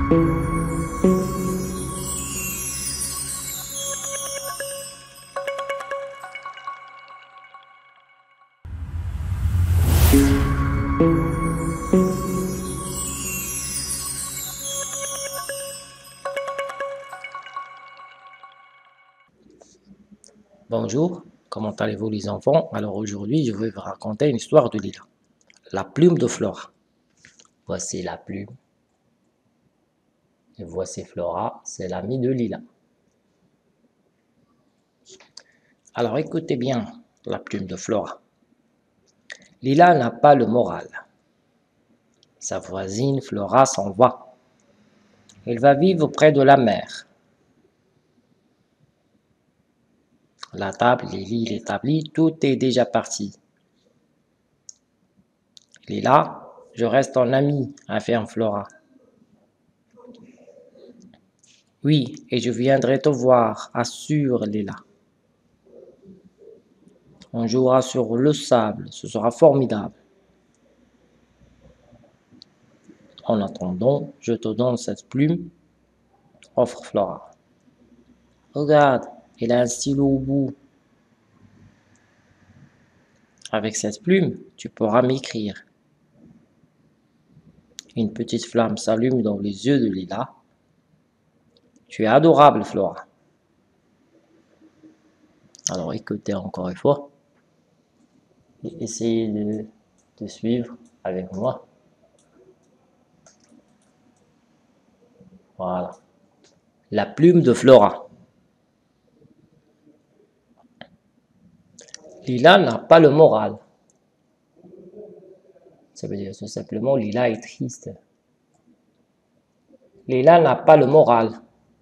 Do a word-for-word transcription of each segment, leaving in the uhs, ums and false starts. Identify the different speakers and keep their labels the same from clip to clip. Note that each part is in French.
Speaker 1: Bonjour, comment allez-vous les enfants? Alors aujourd'hui, je vais vous raconter une histoire de Lila. La plume de Flora. Voici la plume. Et voici Flora, c'est l'amie de Lila. Alors écoutez bien la plume de Flora. Lila n'a pas le moral. Sa voisine Flora s'en va. Elle va vivre près de la mer. La table, les lits, l'établi, tout est déjà parti. Lila, je reste ton ami, affirme Flora. Oui, et je viendrai te voir, assure Lila. On jouera sur le sable, ce sera formidable. En attendant, je te donne cette plume, offre Flora. Regarde, il a un stylo au bout. Avec cette plume, tu pourras m'écrire. Une petite flamme s'allume dans les yeux de Lila. Tu es adorable, Flora. Alors écoutez encore une fois et essayez de, de suivre avec moi. Voilà. La plume de Flora. Lila n'a pas le moral. Ça veut dire tout simplement Lila est triste. Lila n'a pas le moral.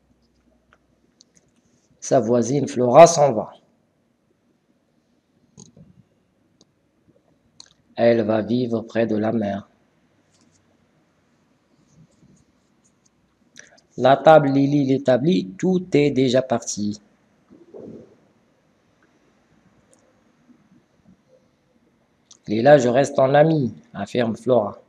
Speaker 1: Sa voisine Flora s'en va. Elle va vivre près de la mer. La table Lily l'établit, tout est déjà parti. Lila, je reste ton ami, affirme Flora.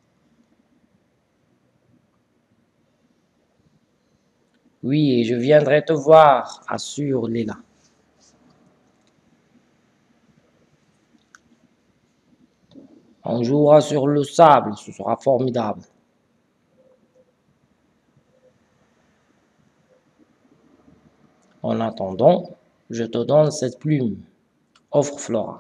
Speaker 1: Oui, et je viendrai te voir, assure Lila. On jouera sur le sable, ce sera formidable. En attendant, je te donne cette plume, offre Flora.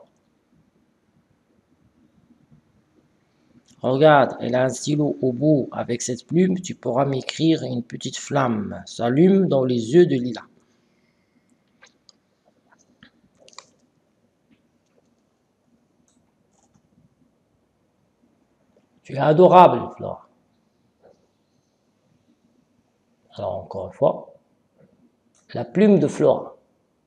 Speaker 1: Regarde, elle a un stylo au bout. Avec cette plume, tu pourras m'écrire. Une petite flamme s'allume dans les yeux de Lila. Tu es adorable, Flora. Alors encore une fois, la plume de Flora.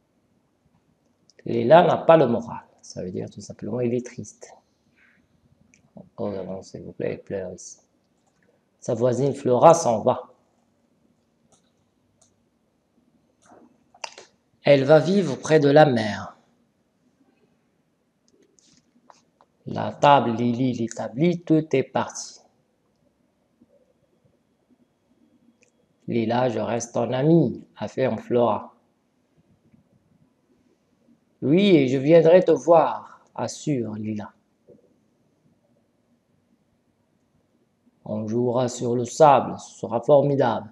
Speaker 1: Lila n'a pas le moral. Ça veut dire tout simplement il est triste. Oh non, s'il vous plaît, il pleure ici. Sa voisine Flora s'en va. Elle va vivre près de la mer. La table, Lily l'établit, tout est parti. Lila, je reste ton ami, affirme Flora. Oui, et je viendrai te voir, assure Lila. On jouera sur le sable, ce sera formidable.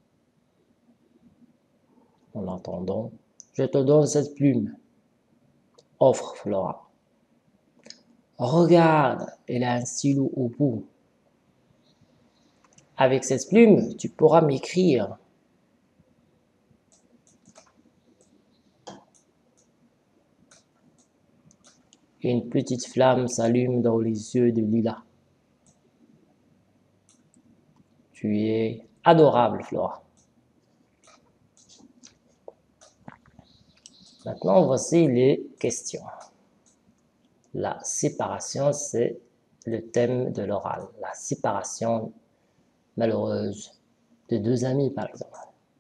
Speaker 1: En attendant, je te donne cette plume, offre Flora. Regarde, elle a un stylo au bout. Avec cette plume, tu pourras m'écrire. Une petite flamme s'allume dans les yeux de Lila. Tu es adorable, Flora. Maintenant, voici les questions. La séparation, c'est le thème de l'oral. La séparation malheureuse de deux amis, par exemple.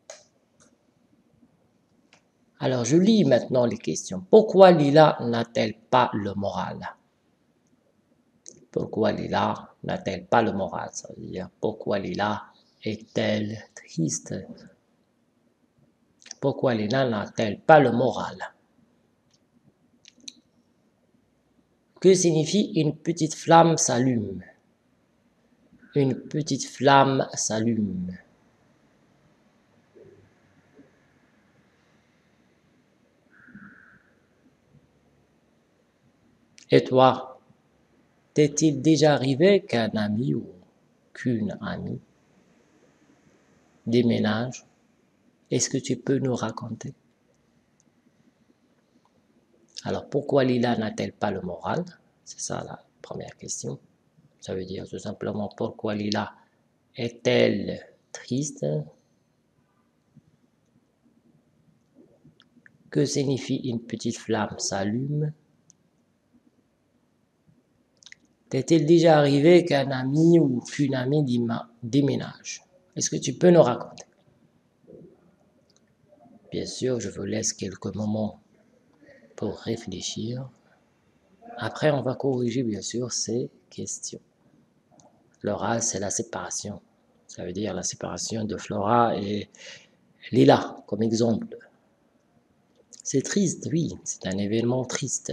Speaker 1: Alors, je lis maintenant les questions. Pourquoi Lila n'a-t-elle pas le moral? Pourquoi Lila n'a-t-elle pas le moral? Ça veut dire pourquoi Lila est-elle triste? Pourquoi Lila n'a-t-elle pas le moral? Que signifie une petite flamme s'allume? Une petite flamme s'allume. Et toi, t'est-il déjà arrivé qu'un ami ou qu'une amie déménage? Est-ce que tu peux nous raconter? Alors, pourquoi Lila n'a-t-elle pas le moral? C'est ça la première question. Ça veut dire tout simplement pourquoi Lila est-elle triste? Que signifie une petite flamme s'allume? T'est-il déjà arrivé qu'un ami ou qu'une amie déménage? Est-ce que tu peux nous raconter? Bien sûr, je vous laisse quelques moments pour réfléchir. Après, on va corriger bien sûr ces questions. L'oral, c'est la séparation. Ça veut dire la séparation de Flora et Lila, comme exemple. C'est triste, oui, c'est un événement triste.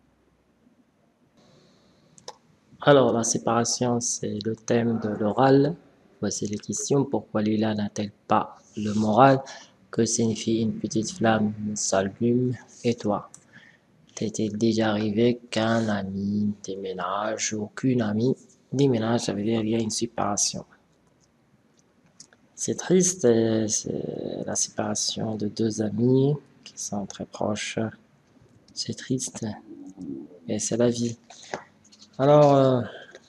Speaker 1: Alors, la séparation, c'est le thème de l'oral. Voici les questions. Pourquoi Lila n'a-t-elle pas le moral? Que signifie une petite flamme s'allume? Et toi, t'es-il déjà arrivé qu'un ami déménage ou qu'une amie déménage? Ça veut dire qu'il y a une séparation. C'est triste, c'est la séparation de deux amis qui sont très proches. C'est triste, et c'est la vie. Alors, euh,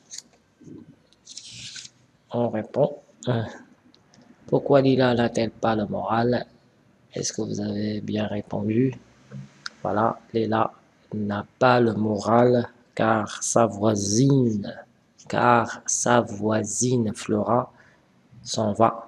Speaker 1: on répond. Pourquoi Lila n'a-t-elle pas le moral? Est-ce que vous avez bien répondu? Voilà, Lila n'a pas le moral car sa voisine, car sa voisine Flora s'en va.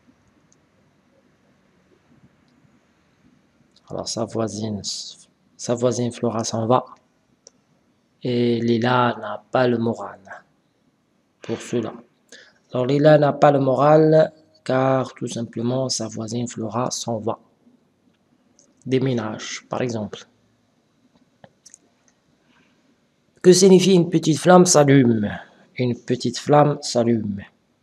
Speaker 1: Alors sa voisine, sa voisine Flora s'en va et Lila n'a pas le moral pour cela. Alors Lila n'a pas le moral car tout simplement sa voisine Flora s'en va. Déménage, par exemple. Que signifie une petite flamme s'allume? Une petite flamme s'allume.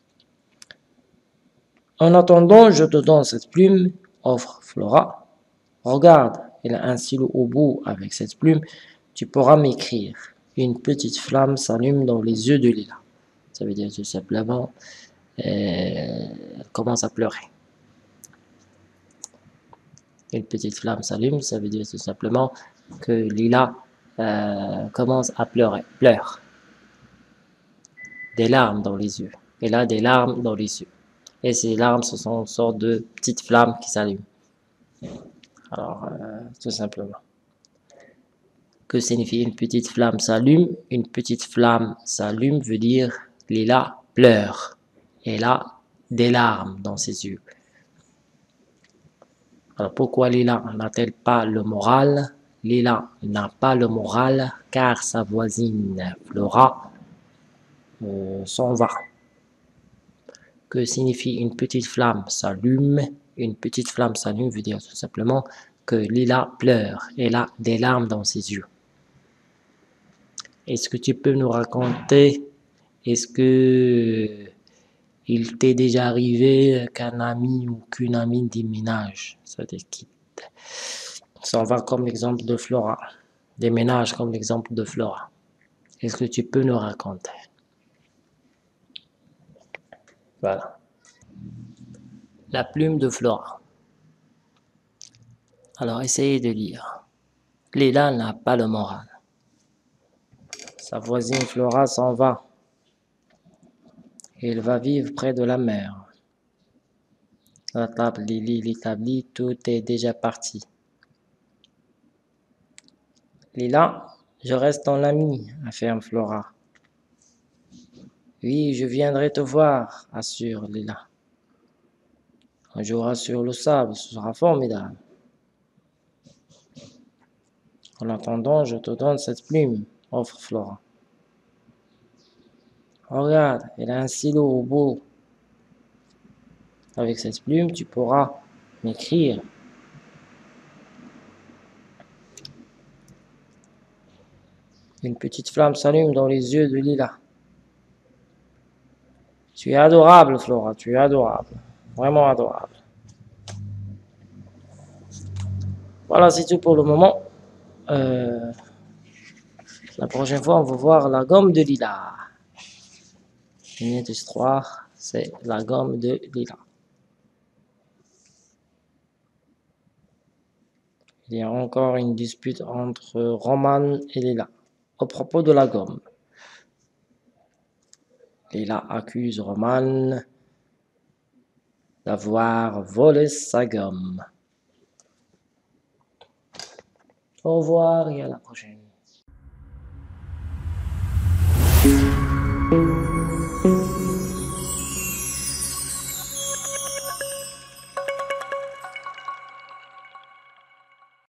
Speaker 1: En attendant, je te donne cette plume, offre Flora. Regarde, il a un stylo au bout avec cette plume. Tu pourras m'écrire. Une petite flamme s'allume dans les yeux de Lila. Ça veut dire tout simplement, euh, elle commence à pleurer. Une petite flamme s'allume, ça veut dire tout simplement que Lila euh, commence à pleurer, pleure. Des larmes dans les yeux. Elle a des larmes dans les yeux. Et ces larmes, ce sont une sorte de petites flammes qui s'allument. Alors, euh, tout simplement. Que signifie une petite flamme s'allume? Une petite flamme s'allume veut dire Lila pleure. Elle a des larmes dans ses yeux. Alors, pourquoi Lila n'a-t-elle pas le moral? Lila n'a pas le moral car sa voisine Flora euh, s'en va. Que signifie une petite flamme s'allume? Une petite flamme s'allume veut dire tout simplement que Lila pleure. Elle a des larmes dans ses yeux. Est-ce que tu peux nous raconter, est-ce que il t'est déjà arrivé qu'un ami ou qu'une amie déménage, ça te quitte? Ça va comme l'exemple de Flora. Déménage comme l'exemple de Flora. Est-ce que tu peux nous raconter? Voilà. La plume de Flora. Alors, essayez de lire. Lila n'a pas le moral. Sa voisine Flora s'en va. Il va vivre près de la mer. La table, Lily, l'établi, tout est déjà parti. Lila, je reste ton ami, affirme Flora. Oui, je viendrai te voir, assure Lila. On jouera sur le sable, ce sera formidable. En attendant, je te donne cette plume, offre Flora. Regarde, elle a un stylo au bout Avec cette plume, tu pourras m'écrire. Une petite flamme s'allume dans les yeux de Lila. Tu es adorable, Flora, tu es adorable. Vraiment adorable. Voilà, c'est tout pour le moment. Euh, la prochaine fois, on va voir la gomme de Lila. Une autre histoire, c'est la gomme de Lila. Il y a encore une dispute entre Roman et Lila au propos de la gomme. Lila accuse Roman d'avoir volé sa gomme. Au revoir et à la prochaine.